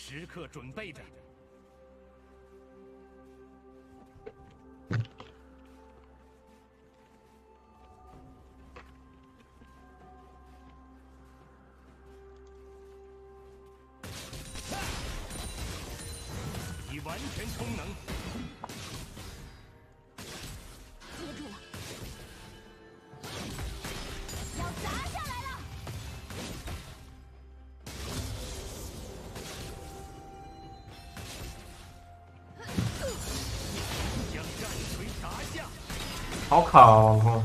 时刻准备着。已完全充能。 接住了，要砸下来了！ 将战锤砸下。 好卡哦！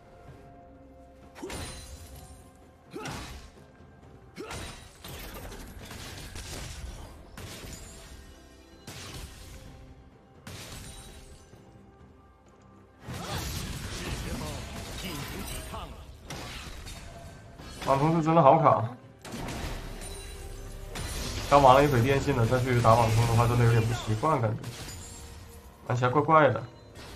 网通是真的好卡，刚玩了一会电信的，再去打网通的话，真的有点不习惯，感觉玩起来怪怪的。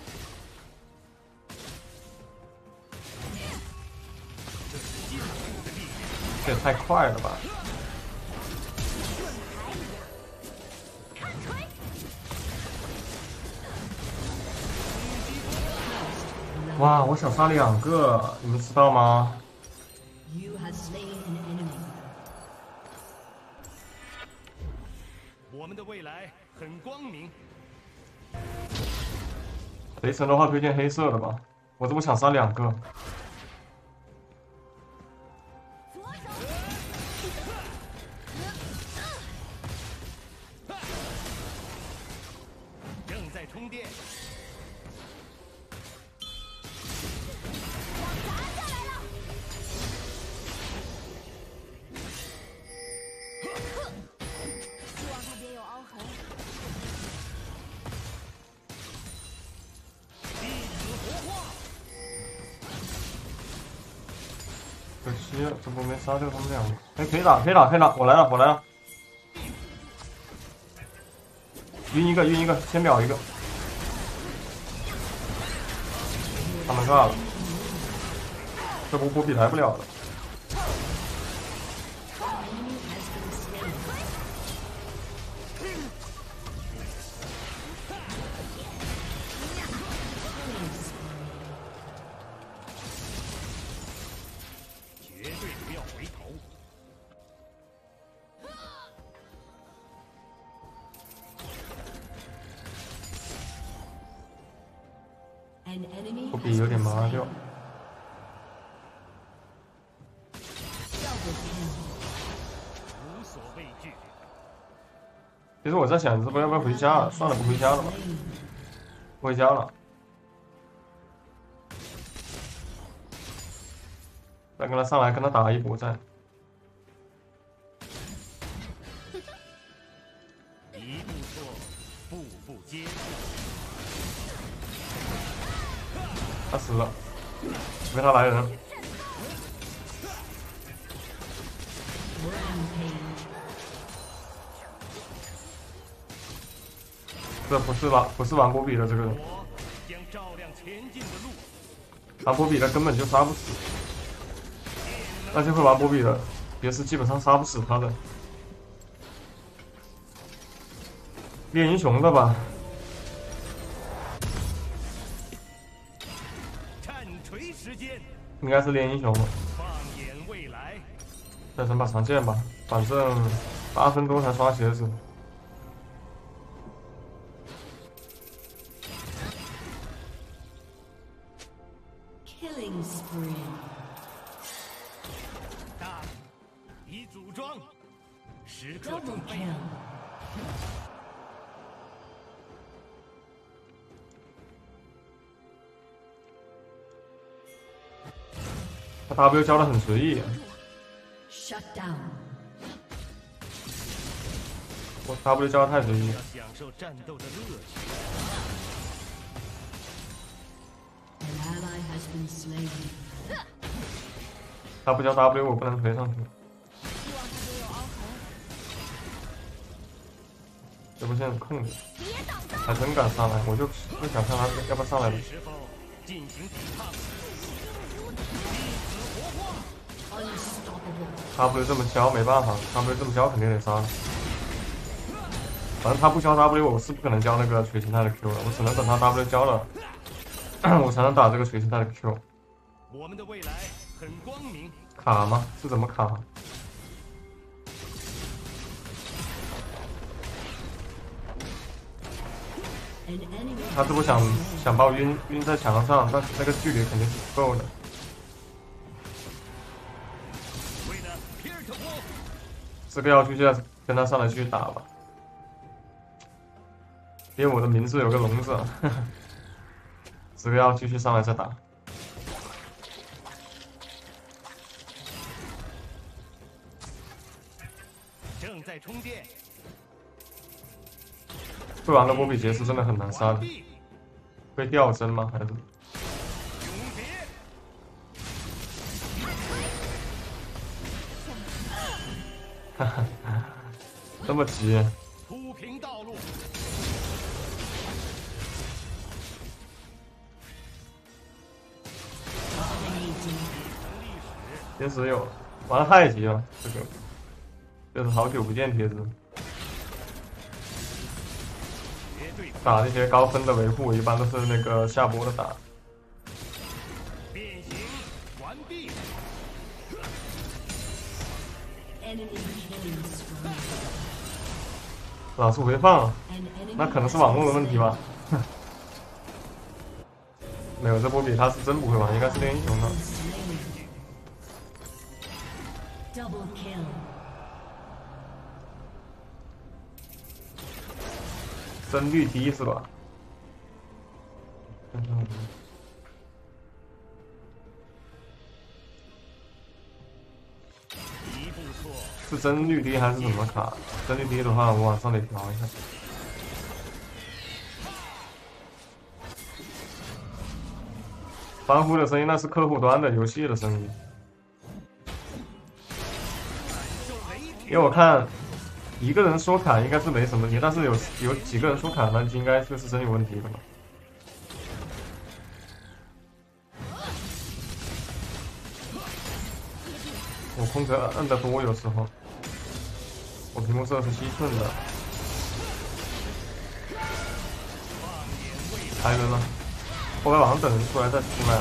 这也太快了吧！哇，我想杀2个，你们知道吗？ You have slain an enemy. 我们的未来很光明。 雷神的话推荐黑色的吧，我这不想杀2个。 正在充电。 可惜了，这波没杀掉他们2个。哎，可以打，可以打，可以打！我来了，我来了！晕一个，晕一个，先秒一个。他们尬了，这波波比来不了了。 绝对不要回头。 An enemy 波 has 比有点 been 麻 slain. 掉。 Double kill. 无所畏惧。 其实我在想，这波要不要回家？算了，不回家了吧。不回家了。再跟他上来，跟他打一波再。 一步错，步步接。 他死了，除非他来人。这不是玩波比的这个人， 我将照亮前进的路。 玩波比的根本就杀不死。那这会玩波比的，也是基本上杀不死他的。练英雄的吧？ 战锤时间， 应该是练英雄的。 放眼未来。 再整把长剑吧，反正8分多才刷鞋子。 Killing spree. 大已组装，时刻 Double 准备。 kill. 他 W 交的很随意， Shut down. 我 W 交的太随意。 要享受战斗的乐趣。 An ally has been slain. 他不交 W 我不能推上去。 希望他别有凹痕。 这波现在空着， 别挡道！ 还真敢上来，我就想看他要不要上来。 是时候进行抵抗。 Unstoppable. W 这么交没办法，W 这么交肯定得杀。 反正他不交 W， 我是不可能交那个锤形态的 Q 的，我只能等他 W 交了，我才能打这个锤形态的 Q。 我们的未来很光明。 卡吗？是怎么卡？ An enemy 他这波想把我晕在墙上，但是那个距离肯定是不够的。 为了皮尔特沃， 这个要继续跟他上来继续打吧，因为我的名字有个龙字，呵呵，这个要继续上来再打。 正在充电。 会玩的波比杰斯真的很难杀的， 完毕会掉帧吗？还是？ 永别。 哈哈，这么急？ 铺平道路。 铁子有，玩的太急了，这个就是好久不见铁子。 绝对打那些高分的维护，一般都是那个下播的打。 变形完毕。 enemy killing spree. 老是回放了， An enemy 那可能是网络的问题吧。没有，这波比他是真不会玩，应该是练英雄的。 double kill. 帧率低是吧？ 一步错， 是帧率低还是怎么卡？帧率低的话，我往上得调一下。欢呼的声音那是客户端的游戏的声音，因为我看一个人说卡应该是没什么问题，但是有几个人说卡，那应该就是真有问题的嘛。我空格摁得多，有时候我屏幕是27寸的。还有人呢，后来网上等人出来再出来。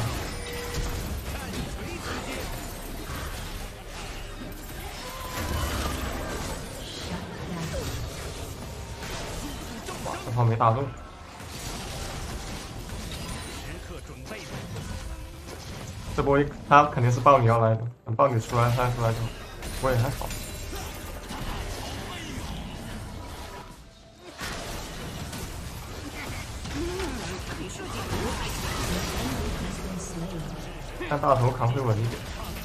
哇，这炮没打中。 时刻准备。 这波他肯定是豹女要来的，等豹女出来他出来就，我也还好。看大头扛会稳一点。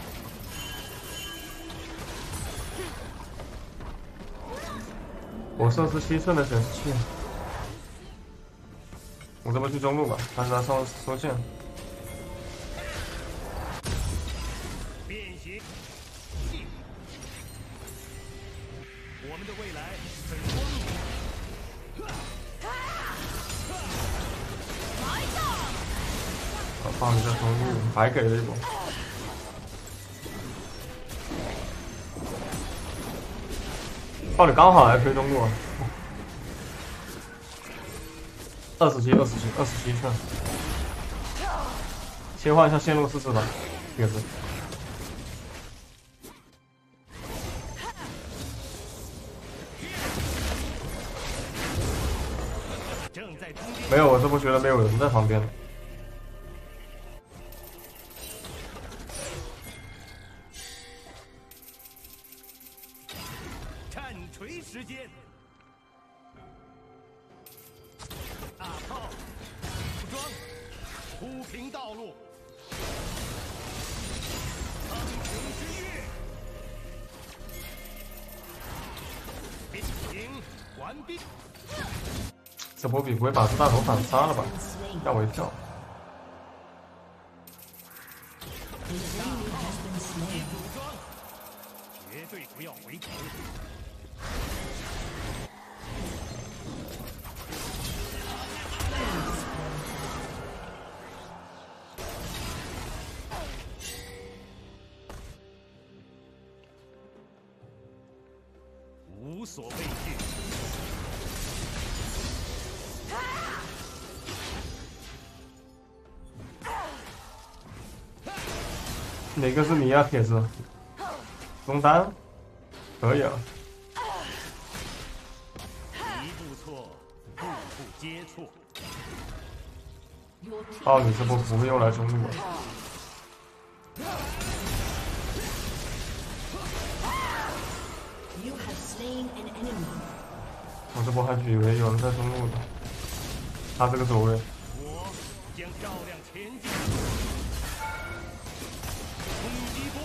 我设17寸的显示器，我这么去中路吧，看他上收线。 变形。我们的未来很光明。 放一下中路，还给了一波。豹女刚好来推中路，27寸，切换一下线路试试吧，也是。 正在充电。 没有，我这波觉得没有人在旁边。 战锤时间。大炮，武装，铺平道路。苍穹之月。变形完毕。 这波比不会把这大头反杀了吧？吓我一跳。 武装，绝对不要回头。无所畏惧。 哪个是你啊，铁子？中单，可以啊。 一步错，步步皆错。 哦，你这波不会用来中路啊？ You have slain an enemy. 我这波还以为有人在中路呢。他这个走位， 我将照亮前进。冲击波，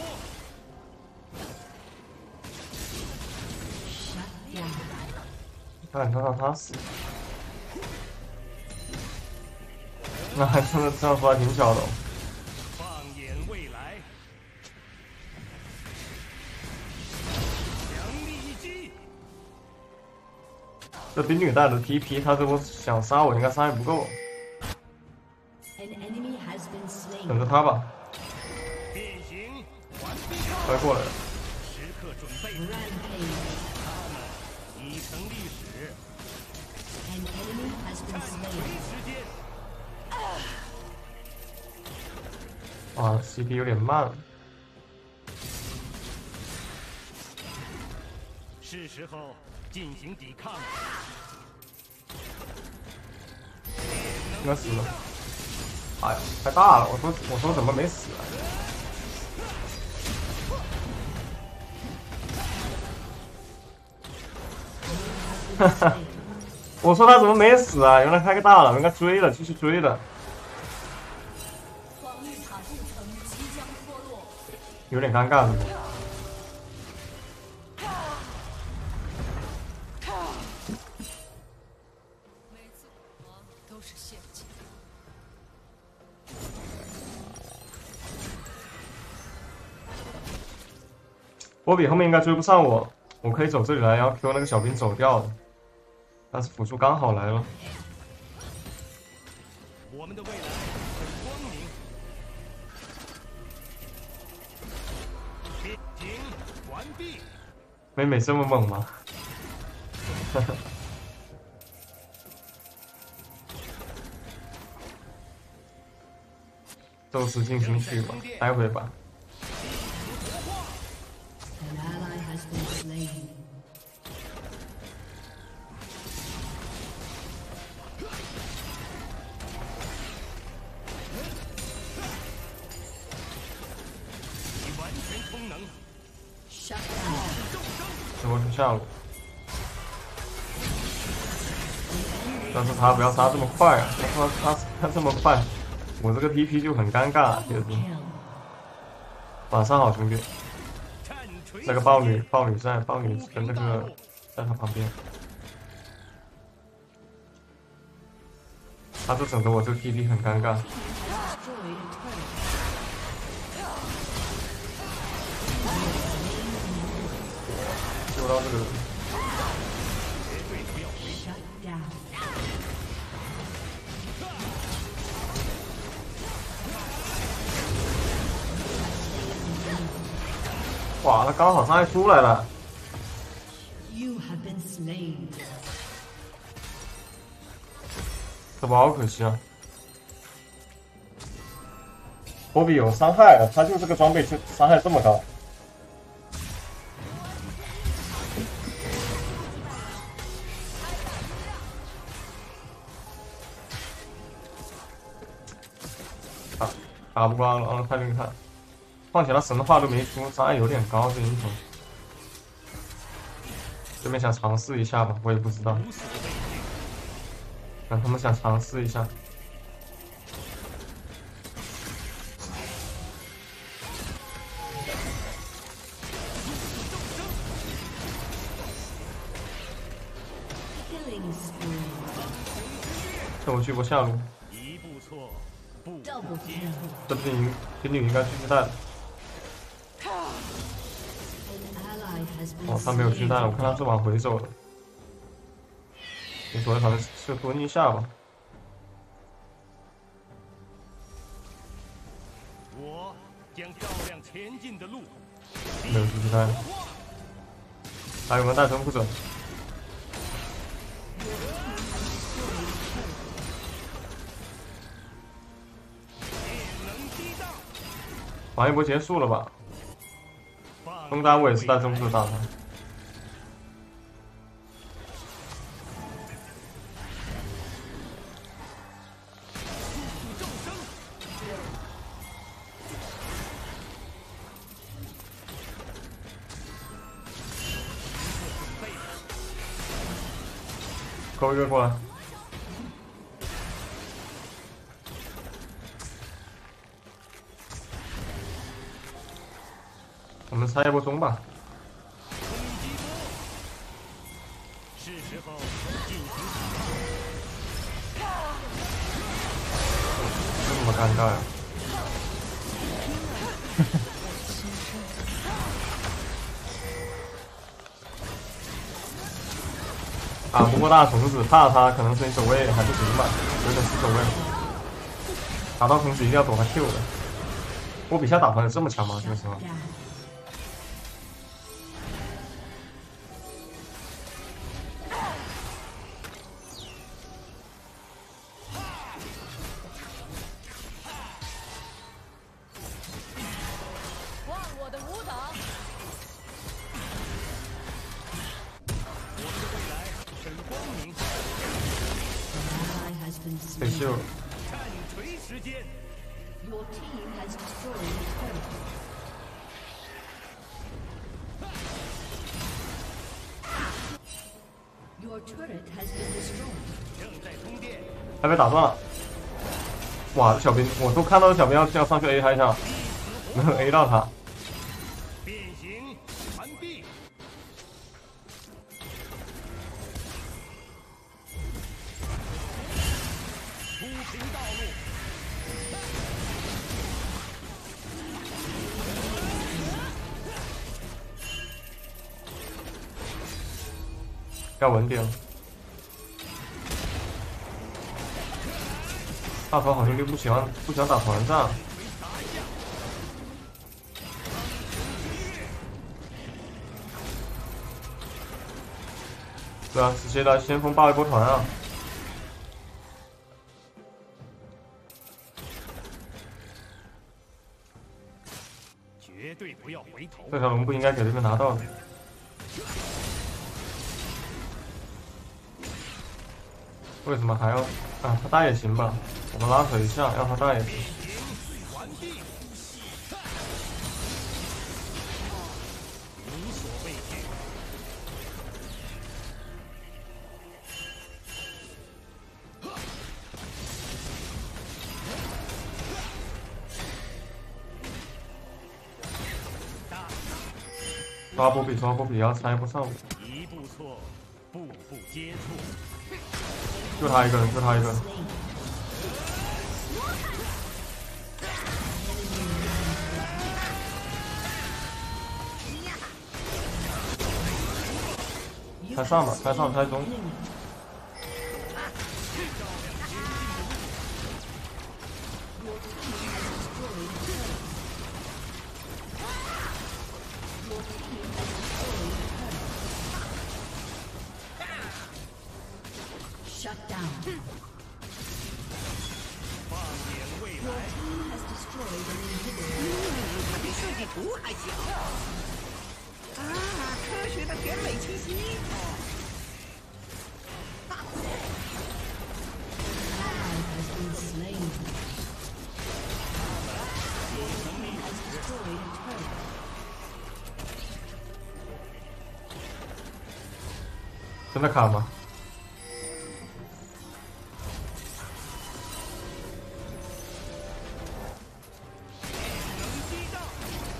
Shut down. 看让他死。那还真的这样说还挺小的、哦。 放眼未来，强力一击。 这冰女带的 TP， 他这波想杀我，应该杀也不够。 An enemy has been slain. 等着他吧， 变形，完毕。 快过来了。 时刻准备， Rampage. 已成历史。 An enemy has been 没 slain. 时间， 哇 ，CP 有点慢。 是时候进行抵抗。 应该死了。哎呀，太大了！我说怎么没死啊？哈哈，我说他怎么没死啊？原来开个大了，应该追了，继续追的。 防御塔护层即将脱落。 有点尴尬，是不？ 每次死亡都是陷阱。 波比后面应该追不上我，我可以走这里来，然后 Q 那个小兵走掉的。但是辅助刚好来了， 我们的未来很光明。变形完毕。 美美这么猛吗？宙斯进行曲吧，待会吧。 An ally has been slain. 已完全充能。 Shut down. 这波是下路，但是他不要杀这么快啊！他这么快，我这个 TP 就很尴尬，铁子。 Kill. 晚上好，兄弟。 战锤。 那个豹女在，豹女跟那个在他旁边，他就整得我这个 TP 很尴尬。 Destroyed a turret. 救到这个人， 绝对不要回。 Shut down. 哇，他刚好伤害出来了， You have been slain. 这波好可惜啊！波比有伤害了，他就这个装备就伤害这么高。 打不光了，太厉害！况且他神话都没出，伤害有点高，这英雄。这边想尝试一下吧，我也不知道。 无所畏惧。 让他们想尝试一下。 Killing spree. 这我去波下路， 一步错，步 Double 步接 kill. 这兵女应该继续带。 An ally has been 哦，他没有去带，我 slain. 看他是往回走的。你左右好像是蹲一下吧。 我将照亮前进的路。 没有继续带，还有没有带征服者？ 王一博结束了吧？ 放中单我也是在中路打他。 众生，准备， 勾一个过来。我们拆一波中吧。 攻击波，是时候进行这么尴尬呀！打不过大虫子，怕他可能是你走位还不行吧，有点死走位。打到虫子一定要躲他 Q 的。我比下打团有这么强吗？这个时候？ 忘我的舞蹈。 我们的未来很光明。 Ally has been 得 slain. 秀， 战锤时间， Your team has destroyed a turret. Your turret has been destroyed. 正在充电， 还被打断了。哇，小兵，我都看到小兵要上去 A 他一下，没有 A 到他。 变形完毕。铺平道路， 要稳点。大头好兄弟不喜欢打团战。对啊，直接来先锋爆一波团啊！ 绝对不要回头。 这条龙不应该给对面拿到的。为什么还要啊？他大也行吧，我们拉扯一下，让他大也行。 变形完毕，无所畏惧。 抓波比要拆不上我， 一步错，步步接触。 就他一个人，就他一个人。 拆上吧，拆上拆中。 Shut down. 放眼未 Your 来， team has destroyed an inhibitor. 它比设计图还小啊！科学的甜美气息。 Ally has been slain. Your team has destroyed a turret. 真的卡吗？ 能击到。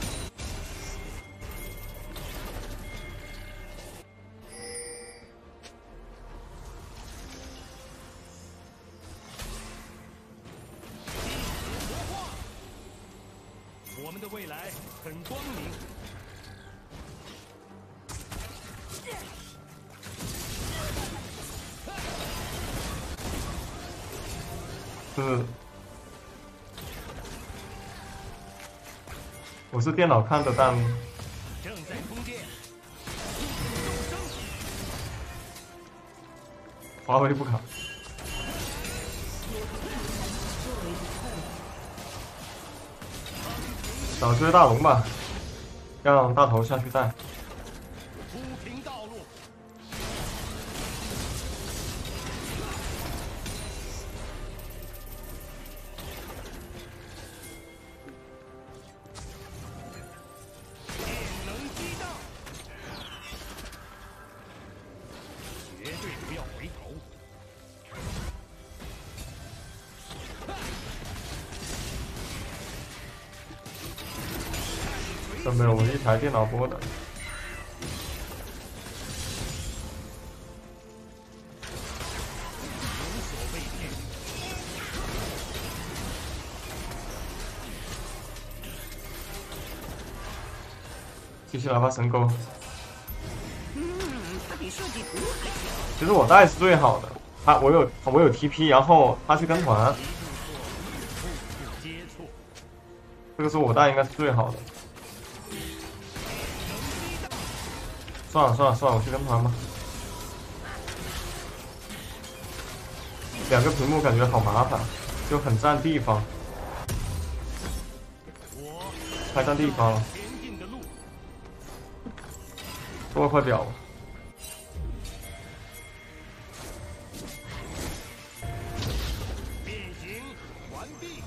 我们的未来很光明。 就是我是电脑看的，但正在充电， 华为不卡。 Your team has destroyed a turret. 找追大龙吧，让大头下去带。 铺平道路。电能激荡，绝对不要回头。 准备我一台电脑播的。继续来吧，神沟。 他比设计图还强。 其实我带是最好的，我有 TP， 然后他去跟团，这个时候我带应该是最好的。 算了，我去跟团吧。2个屏幕感觉好麻烦，就很占地方，太占地方了。多块表吧。 变形完毕。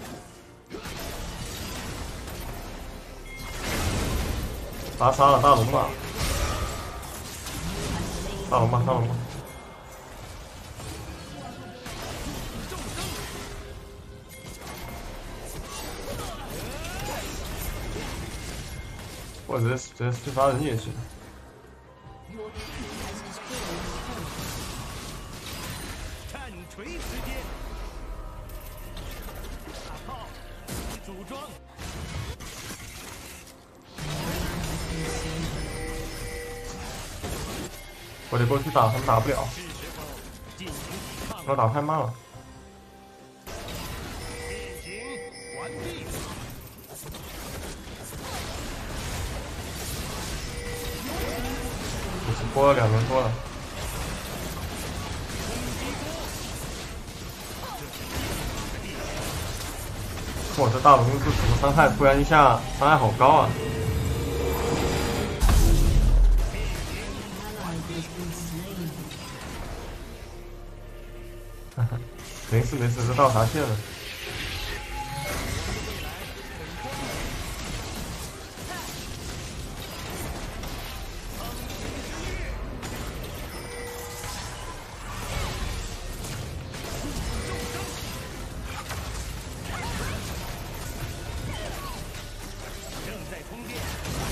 把他杀了大龙吧。 大龙吧，大龙吧！或者直接去杀人也行。 战锤时间，大炮组装。 我得过去打，他们打不了，我打太慢了。我只播了2轮多了。我这大龙是什么伤害？突然一下伤害好高啊！ 没事，这到啥线了？ 正在充电。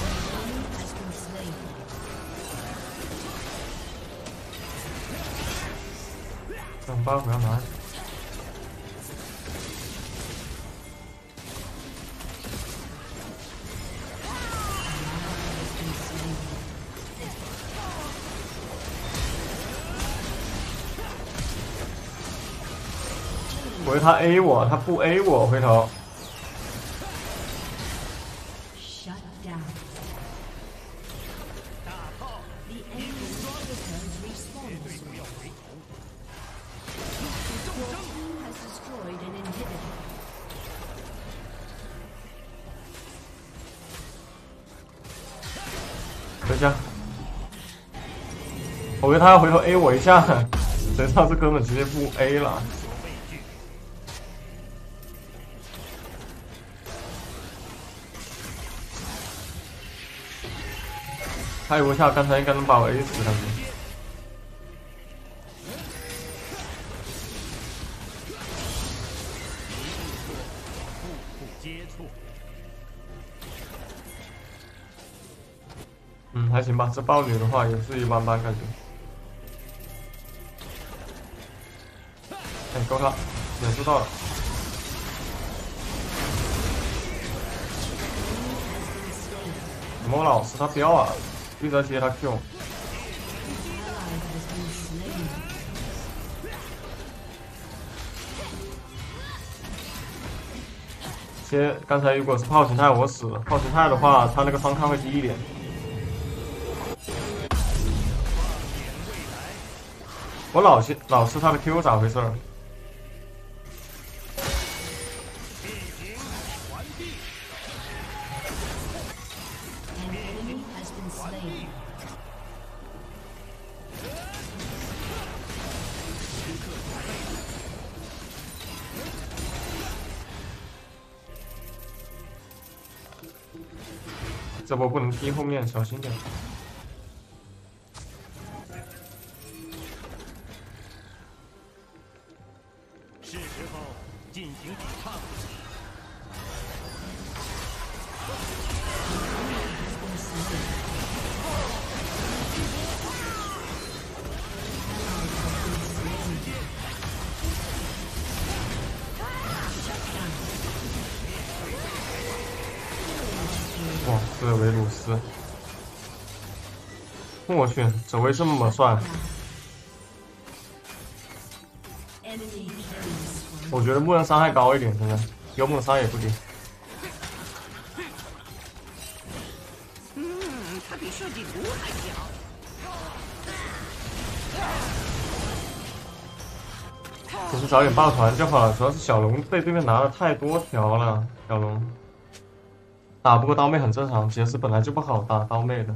这种 buff 要拿。 回他 A 我，他不 A 我，回头。 Shut down. 大炮， The enemy returns response. Your team has destroyed an inhibitor. 回家。我以为他要回头 A 我一下，谁知道这哥们直接不 A 了。 他以为下刚才应该能把我 A 死，感觉。 接触。 还行吧，这豹女的话也是一般般感觉。哎，够了，忍术到了。怎么我老师他飙啊？一直在接他 Q。接刚才如果是炮形态我死了，炮形态的话他那个伤抗会低一点。我老是他的 Q 咋回事？ 这波不能踢后面，小心点。 是时候进行抵抗。 哇，这维鲁斯，我去，这位这么帅！我觉得木人伤害高一点，现在幽梦伤也不低。 它比设计图还小。 其实早点抱团就好了，主要是小龙被对面拿了太多条了，小龙打不过刀妹很正常，杰斯本来就不好打刀妹的。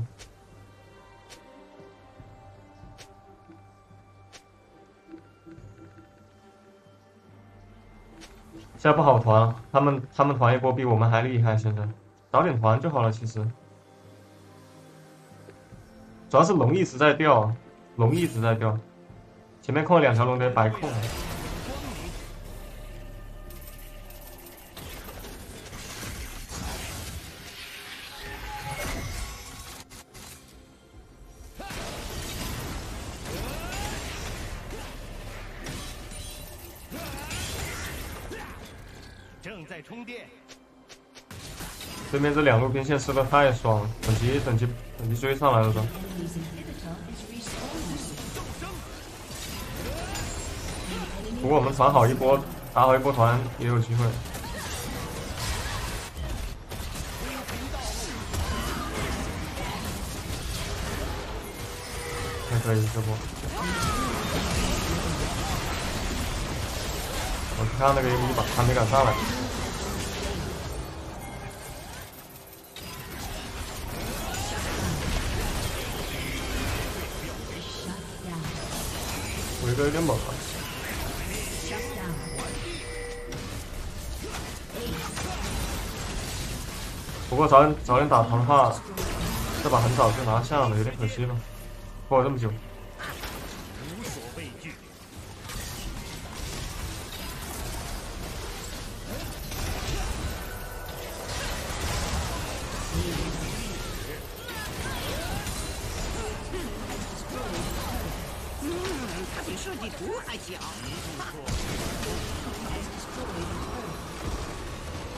现在不好团，他们团一波比我们还厉害，现在早点团就好了。其实主要是龙一直在掉，龙一直在掉，前面控了2条龙得白控。 正在充电。 对面这2路兵线吃的太爽了，等级追上来了都。不过我们团好一波，打好一波团也有机会。还可以这波。我去看那个1把，他没敢上来。维哥有点猛啊。不过早点打团的话，这把很早就拿下了，有点可惜了，过了这么久。 无所畏惧。 它比设计图还小。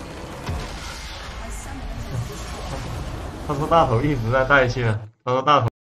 他说大头一直在带线，他说大头。